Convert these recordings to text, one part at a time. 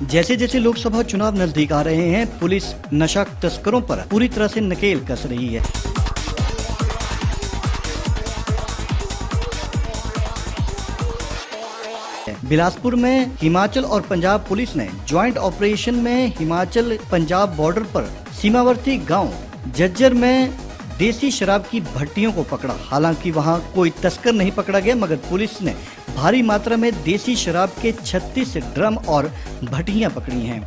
जैसे जैसे लोकसभा चुनाव नजदीक आ रहे हैं, पुलिस नशा तस्करों पर पूरी तरह से नकेल कस रही है। बिलासपुर में हिमाचल और पंजाब पुलिस ने ज्वाइंट ऑपरेशन में हिमाचल पंजाब बॉर्डर पर सीमावर्ती गांव जज्जर में देसी शराब की भट्टियों को पकड़ा। हालांकि वहां कोई तस्कर नहीं पकड़ा गया, मगर पुलिस ने भारी मात्रा में देसी शराब के 36 ड्रम और भट्टियां पकड़ी हैं।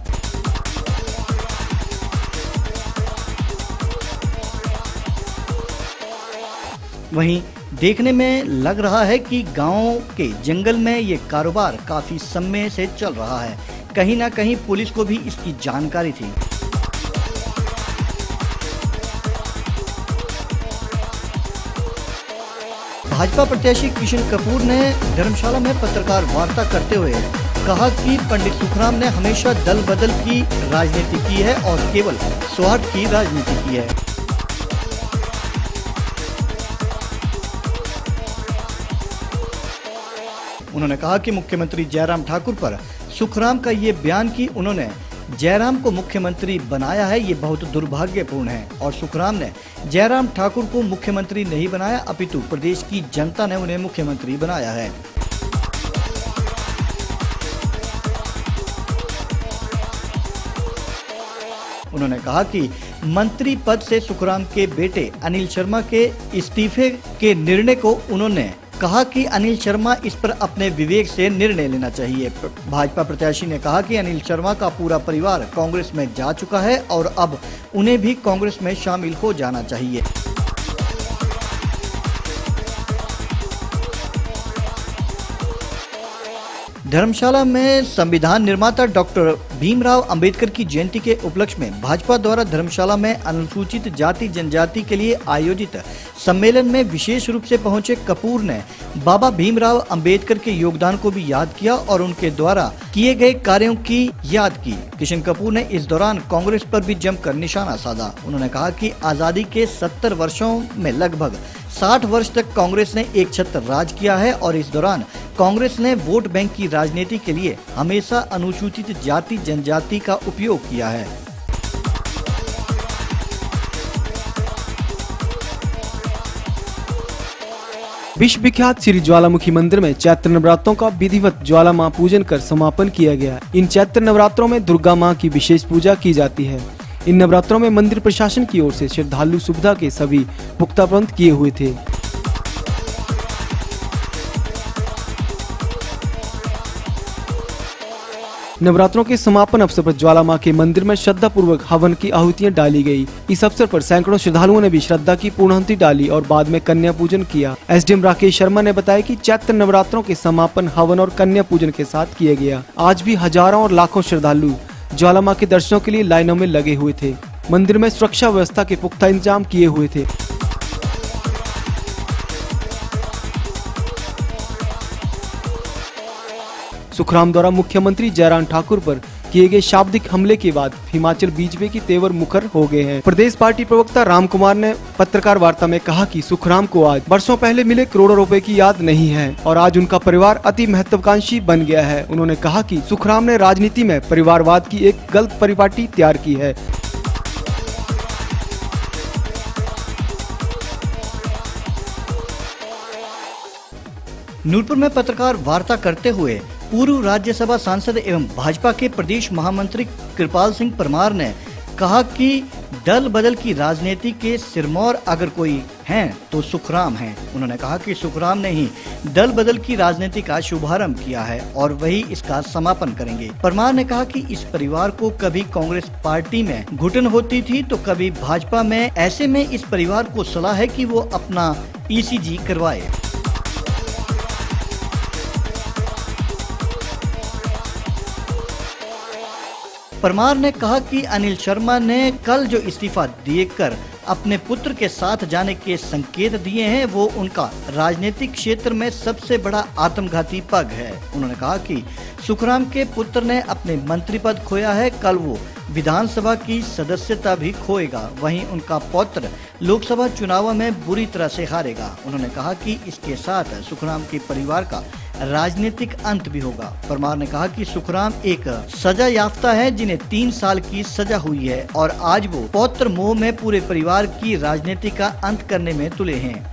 वहीं देखने में लग रहा है कि गांव के जंगल में ये कारोबार काफी समय से चल रहा है। कहीं ना कहीं पुलिस को भी इसकी जानकारी थी। भाजपा प्रत्याशी किशन कपूर ने धर्मशाला में पत्रकार वार्ता करते हुए कहा कि पंडित सुखराम ने हमेशा दल बदल की राजनीति की है और केवल स्वार्थ की राजनीति की है। उन्होंने कहा कि मुख्यमंत्री जयराम ठाकुर पर सुखराम का ये बयान कि उन्होंने जयराम को मुख्यमंत्री बनाया है, ये बहुत दुर्भाग्यपूर्ण है और सुखराम ने जयराम ठाकुर को मुख्यमंत्री नहीं बनाया, अपितु प्रदेश की जनता ने उन्हें मुख्यमंत्री बनाया है। उन्होंने कहा कि मंत्री पद से सुखराम के बेटे अनिल शर्मा के इस्तीफे के निर्णय को उन्होंने कहा कि अनिल शर्मा इस पर अपने विवेक से निर्णय लेना चाहिए। भाजपा प्रत्याशी ने कहा कि अनिल शर्मा का पूरा परिवार कांग्रेस में जा चुका है और अब उन्हें भी कांग्रेस में शामिल हो जाना चाहिए। धर्मशाला में संविधान निर्माता डॉक्टर भीमराव अंबेडकर की जयंती के उपलक्ष्य में भाजपा द्वारा धर्मशाला में अनुसूचित जाति जनजाति के लिए आयोजित सम्मेलन में विशेष रूप से पहुंचे कपूर ने बाबा भीमराव अंबेडकर के योगदान को भी याद किया और उनके द्वारा किए गए कार्यों की याद की। किशन कपूर ने इस दौरान कांग्रेस पर भी जमकर निशाना साधा। उन्होंने कहा कि आजादी के 70 वर्षों में लगभग 60 वर्ष तक कांग्रेस ने एक छत्र राज किया है और इस दौरान कांग्रेस ने वोट बैंक की राजनीति के लिए हमेशा अनुसूचित जाति जनजाति का उपयोग किया है। विश्व विख्यात श्री ज्वालामुखी मंदिर में चैत्र नवरात्रों का विधिवत ज्वाला मां पूजन कर समापन किया गया। इन चैत्र नवरात्रों में दुर्गा मां की विशेष पूजा की जाती है। इन नवरात्रों में मंदिर प्रशासन की ओर से श्रद्धालु सुविधा के सभी पुख्ता प्रबंध किए हुए थे। नवरात्रों के समापन अवसर पर ज्वाला मां के मंदिर में श्रद्धा पूर्वक हवन की आहुतियां डाली गई। इस अवसर पर सैकड़ों श्रद्धालुओं ने भी श्रद्धा की पूर्णाहुति डाली और बाद में कन्या पूजन किया। एसडीएम राकेश शर्मा ने बताया कि चैत्र नवरात्रों के समापन हवन और कन्या पूजन के साथ किया गया। आज भी हजारों और लाखों श्रद्धालु ज्वाला मां के दर्शनों के लिए लाइनों में लगे हुए थे। मंदिर में सुरक्षा व्यवस्था के पुख्ता इंतजाम किए हुए थे। सुखराम द्वारा मुख्यमंत्री जयराम ठाकुर पर किए गए शाब्दिक हमले के बाद हिमाचल बीजेपी की तेवर मुखर हो गए हैं। प्रदेश पार्टी प्रवक्ता राम कुमार ने पत्रकार वार्ता में कहा कि सुखराम को आज वर्षों पहले मिले करोड़ों रुपए की याद नहीं है और आज उनका परिवार अति महत्वाकांक्षी बन गया है। उन्होंने कहा कि सुखराम ने राजनीति में परिवारवाद की एक गलत परिपाटी तैयार की है। नूरपुर में पत्रकार वार्ता करते हुए पूर्व राज्यसभा सांसद एवं भाजपा के प्रदेश महामंत्री कृपाल सिंह परमार ने कहा कि दल बदल की राजनीति के सिरमौर अगर कोई हैं तो सुखराम हैं। उन्होंने कहा कि सुखराम ने ही दल बदल की राजनीति का शुभारंभ किया है और वही इसका समापन करेंगे। परमार ने कहा कि इस परिवार को कभी कांग्रेस पार्टी में घुटन होती थी तो कभी भाजपा में। ऐसे में इस परिवार को सलाह है कि वो अपना ईसीजी करवाए। परमार ने कहा कि अनिल शर्मा ने कल जो इस्तीफा देकर अपने पुत्र के साथ जाने के संकेत दिए हैं वो उनका राजनीतिक क्षेत्र में सबसे बड़ा आत्मघाती पग है। उन्होंने कहा कि सुखराम के पुत्र ने अपने मंत्री पद खोया है, कल वो विधानसभा की सदस्यता भी खोएगा, वहीं उनका पौत्र लोकसभा चुनाव में बुरी तरह से हारेगा। उन्होंने कहा कि इसके साथ सुखराम के परिवार का राजनीतिक अंत भी होगा। परमार ने कहा कि सुखराम एक सजा याफ्ता है जिन्हें 3 साल की सजा हुई है और आज वो पौत्र मोह में पूरे परिवार की राजनीति का अंत करने में तुले हैं।